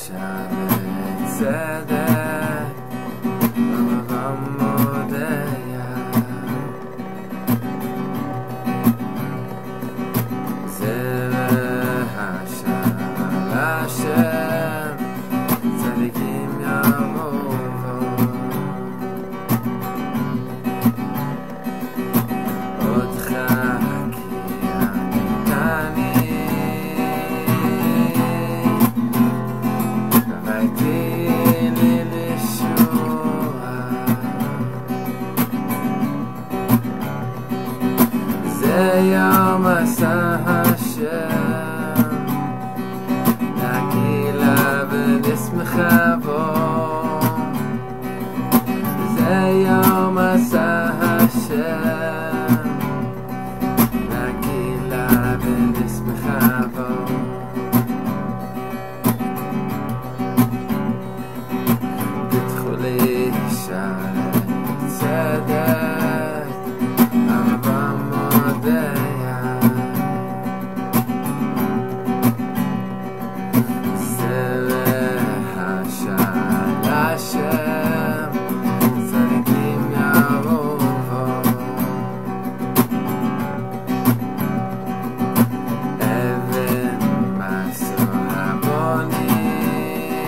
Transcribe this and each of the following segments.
שערי צדק במודיה זרע השער השם צדיקים יבואו אותך כי עניתני זה יום עשה השם נגילה ונשמחה בו זה יום עשה השם נגילה ונשמחה בו פתחו לי שערי צדק במודיה זרע השער השם צדיקים יבואו אבן מסור הבונים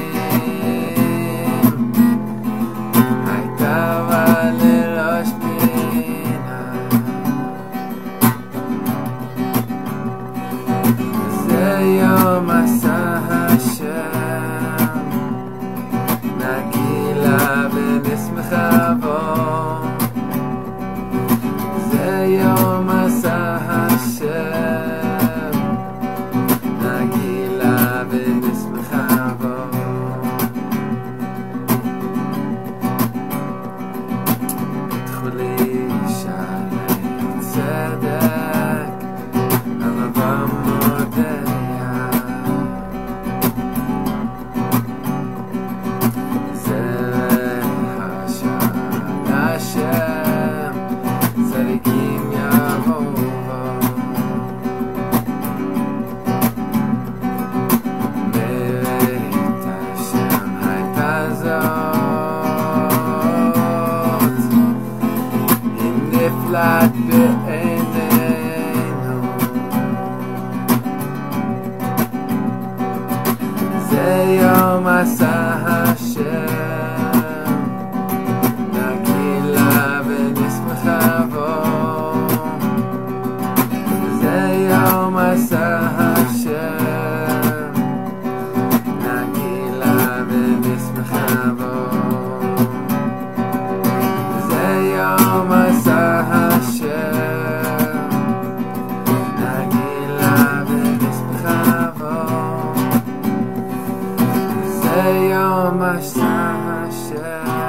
הייתה לראש פינה זה יום עשה השם נגילה ונשמחה בו זה יום עשה השם נגילה ונשמחה בו פתחו לי שערי צדק במודיה זרע השער השם צדיקים יבואו בית השם הייתה זאת היא נפלאת בעינינו זה יום עשה השם נגילה ונשמחה בו זה יום עשה השם נגילה ונשמחה בו זה יום עשה השם נגילה ונשמחה בו זה יום עשה השם